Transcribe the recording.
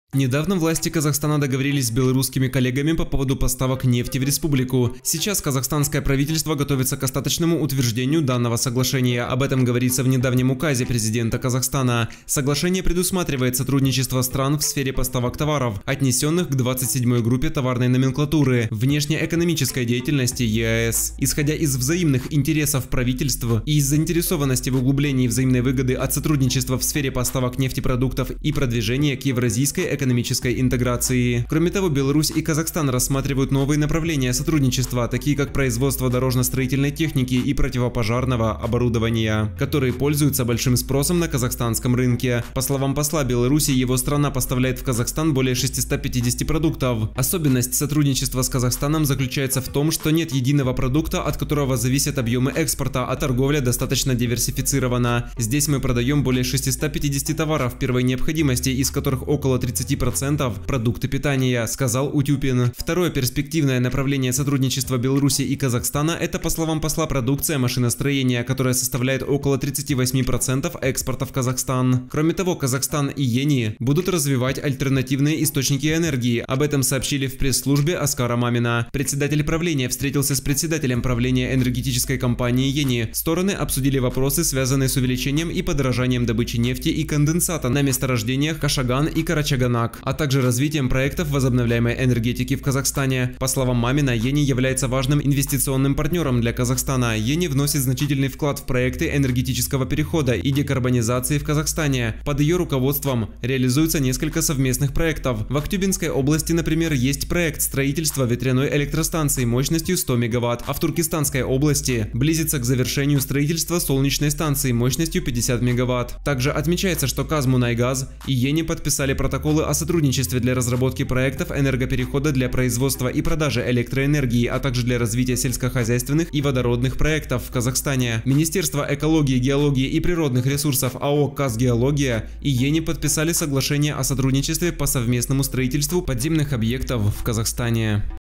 Недавно власти Казахстана договорились с белорусскими коллегами по поводу поставок нефти в республику. Сейчас казахстанское правительство готовится к остаточному утверждению данного соглашения. Об этом говорится в недавнем указе президента Казахстана. Соглашение предусматривает сотрудничество стран в сфере поставок товаров, отнесенных к 27-й группе товарной номенклатуры внешнеэкономической деятельности ЕАЭС. Исходя из взаимных интересов правительств и из заинтересованности в углублении взаимной выгоды от сотрудничества в сфере поставок нефтепродуктов и продвижения к евразийской экономической интеграции. Кроме того, Беларусь и Казахстан рассматривают новые направления сотрудничества, такие как производство дорожно-строительной техники и противопожарного оборудования, которые пользуются большим спросом на казахстанском рынке. По словам посла Беларуси, его страна поставляет в Казахстан более 650 продуктов. Особенность сотрудничества с Казахстаном заключается в том, что нет единого продукта, от которого зависят объемы экспорта, а торговля достаточно диверсифицирована. Здесь мы продаем более 650 товаров первой необходимости, из которых около 30% продукты питания, сказал Утюпин. Второе перспективное направление сотрудничества Беларуси и Казахстана – это, по словам посла, продукция машиностроения, которая составляет около 38% экспорта в Казахстан. Кроме того, Казахстан и Ени будут развивать альтернативные источники энергии. Об этом сообщили в пресс-службе Аскара Мамина. Председатель правления встретился с председателем правления энергетической компании Ени. Стороны обсудили вопросы, связанные с увеличением и подорожанием добычи нефти и конденсата на месторождениях Кашаган и Карачаганак, а также развитием проектов возобновляемой энергетики в Казахстане. По словам Мамина, Ени является важным инвестиционным партнером для Казахстана. Ени вносит значительный вклад в проекты энергетического перехода и декарбонизации в Казахстане. Под ее руководством реализуется несколько совместных проектов. В Актюбинской области, например, есть проект строительства ветряной электростанции мощностью 100 МВт, а в Туркестанской области близится к завершению строительства солнечной станции мощностью 50 МВт. Также отмечается, что Казмунайгаз и Ени подписали протоколы о сотрудничестве для разработки проектов энергоперехода для производства и продажи электроэнергии, а также для развития сельскохозяйственных и водородных проектов в Казахстане. Министерство экологии, геологии и природных ресурсов АО «Казгеология» и Ени подписали соглашение о сотрудничестве по совместному строительству подземных объектов в Казахстане.